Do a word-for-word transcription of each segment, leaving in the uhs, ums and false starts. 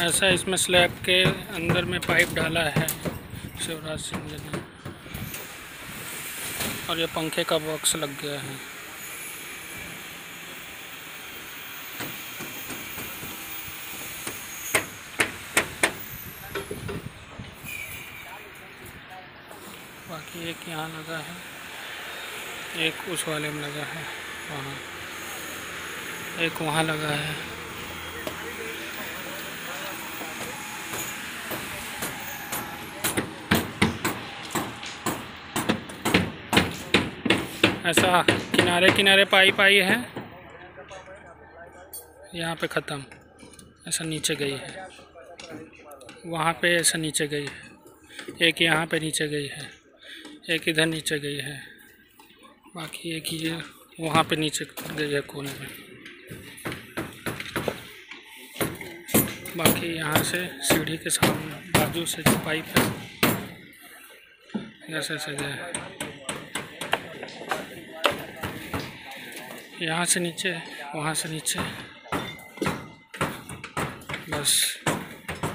ऐसा इसमें स्लैब के अंदर में पाइप डाला है शिवराज सिंह जी ने। और ये पंखे का बॉक्स लग गया है। बाकी एक यहाँ लगा है, एक उस वाले में लगा है, वहाँ एक वहाँ लगा है। ऐसा किनारे किनारे पाइप आई है, यहाँ पे ख़त्म, ऐसा नीचे गई है, वहाँ पे ऐसा नीचे गई है, एक यहाँ पे नीचे गई है, एक इधर नीचे गई है, बाकी एक ये वहाँ पे नीचे गई है कोने में। बाकी यहाँ से सीढ़ी के सामने बाजू से जो पाइप है ऐसे ऐसे गया है, यहाँ से नीचे, वहाँ से नीचे, बस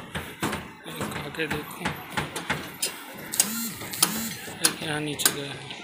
एक आगे देखो, एक यहाँ नीचे गया है।